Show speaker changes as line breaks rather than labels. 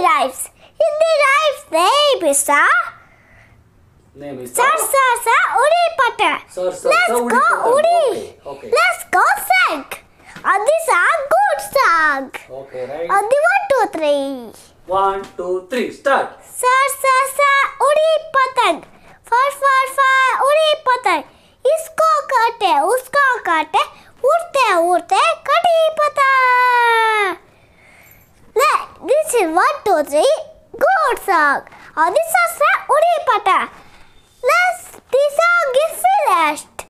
rhymes. Hindi rhymes name is sa.
Name is
Sir, udi pata. Let's go udi.
Okay.
Let's go sing. Adi song, good song.
Okay, right.
Adi 1, 2, 3.
1, 2, 3, start.
Sir, udi patang. Far, udi patang. Isko kate, usko kate, urte, kati patang. This is 1, 2, 3. Good song. Adi sir, udi pata. This song is finished.